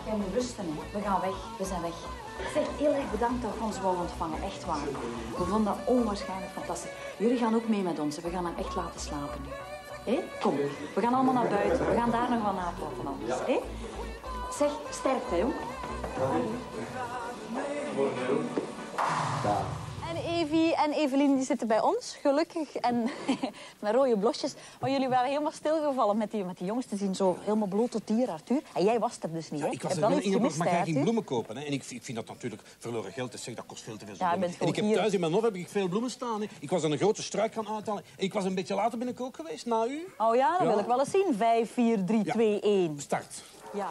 Jij moet rusten, hè. We gaan weg. We zijn weg. Zeg, heel erg bedankt dat we ons wou ontvangen. Echt waar. We vonden dat onwaarschijnlijk fantastisch. Jullie gaan ook mee met ons. We gaan hem echt laten slapen nu. Hé? Kom, we gaan allemaal naar buiten. We gaan daar nog wat napraten anders. Hé? Zeg, sterkte, jong. En Evie en Evelien die zitten bij ons, gelukkig. En met rode blosjes. Maar jullie waren helemaal stilgevallen met die jongens te zien. Zo helemaal bloot tot hier, Arthur. En jij was er dus niet, hè? Ja, ik was er wel, Ingeborg, maar jij ging bloemen kopen. Hè? En ik vind dat natuurlijk verloren geld. Dus zeg, dat kost veel te veel. Ja, en ik heb hier... thuis in mijn hof heb ik veel bloemen staan. Hè? Ik was aan een grote struik gaan uithalen. Ik was een beetje later ben ik ook geweest, na u. Oh ja, dat wil ik wel eens zien. 5, 4, 3, 2, 1. Start. Ja.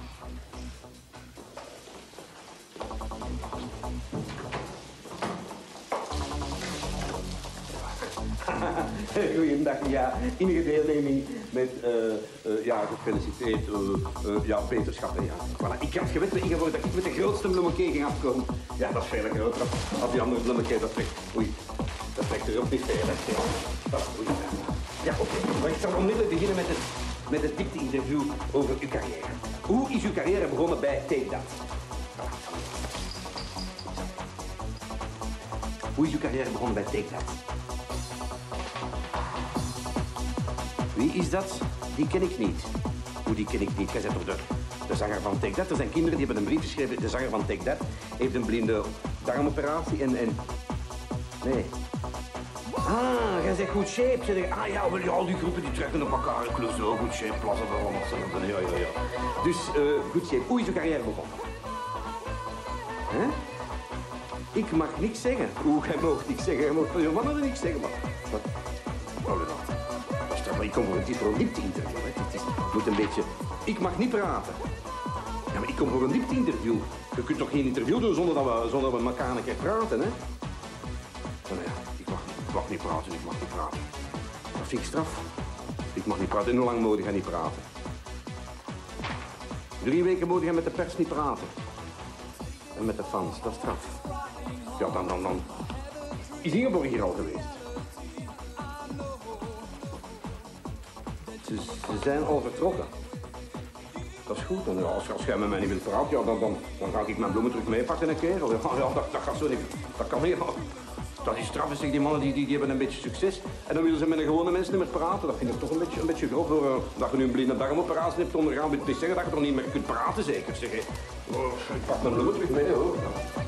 Goeiedag, ja. Innige deelneming met, gefeliciteerd, beterschappen, ja. Voilà. Ik had geweten, Ingeborg, dat ik met de grootste bloemenkeer ging afkomen. Ja, dat is veel groter. Als die andere bloemenkeer, dat trekt, oei, dat trekt er ook niet veel, hè. Dat is goed. Ja, oké. Maar ik zal onmiddellijk beginnen met het diepte-interview over uw carrière. Hoe is uw carrière begonnen bij Take That? Hoe is uw carrière begonnen bij Take That? Wie is dat? Die ken ik niet. Hoe, die ken ik niet? Jij bent toch de zanger van Take That? Er zijn kinderen die hebben een brief geschreven. De zanger van Take That heeft een blinde darmoperatie en... Nee. Ah, jij zegt Good Shape. Ah ja, wel, ja, al die groepen die trekken op elkaar. Clouseau, Good Shape, Plaza de Holland. Ja. Dus, Good Shape. Hoe is uw carrière begonnen? Hè? Ik mag niks zeggen. Hoe, jij mag niks zeggen. Jij mag van je mannen niks zeggen, maar... Wat? Maar ik kom voor een diepte-interview. Het moet een beetje... Ik mag niet praten. Ja, maar ik kom voor een diepte-interview. Je kunt toch geen interview doen zonder dat we elkaar een keer praten, hè? Nou ja, ik mag niet praten. Dat vind ik straf. Ik mag niet praten. En hoe lang moet je niet praten? 3 weken moet je met de pers niet praten. En met de fans, dat is straf. Ja, dan... Is Ingeborg hier al geweest? Ze zijn al vertrokken. Dat is goed. En als jij met mij niet wilt praten, ja, dan ga ik mijn bloemen terug meepakken een keer. Ja, dat gaat zo niet. Dat kan niet. Dat is straf. Zeg, die mannen die hebben een beetje succes. En dan willen ze met de gewone mensen niet meer praten. Dat vind ik toch een beetje grof. Dat je nu een blinde darmoperatie hebt ondergaan. Wil niet zeggen dat je toch niet meer kunt praten, zeker. Zeg, ik pak mijn bloemen terug mee, hoor.